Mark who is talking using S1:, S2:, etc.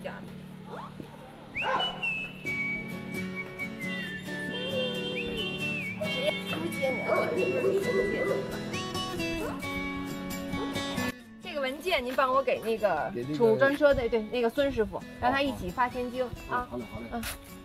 S1: 点。这个文件您帮我给那个宠物专车的，对那个孙师傅，让他一起发现金啊。
S2: 好嘞，好嘞。
S1: 嗯。